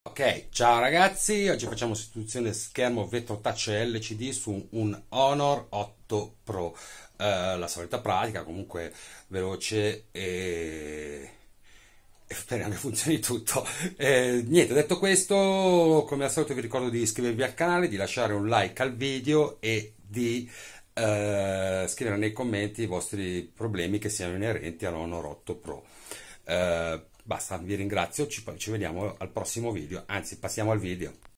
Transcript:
Ok, ciao ragazzi, oggi facciamo sostituzione schermo vetro touch LCD su un Honor 8 Pro. La solita pratica, comunque veloce e speriamo che funzioni tutto. Niente, detto questo, come al solito vi ricordo di iscrivervi al canale, di lasciare un like al video e di scrivere nei commenti i vostri problemi che siano inerenti all'Honor 8 Pro. Basta, vi ringrazio, ci vediamo al prossimo video, anzi passiamo al video.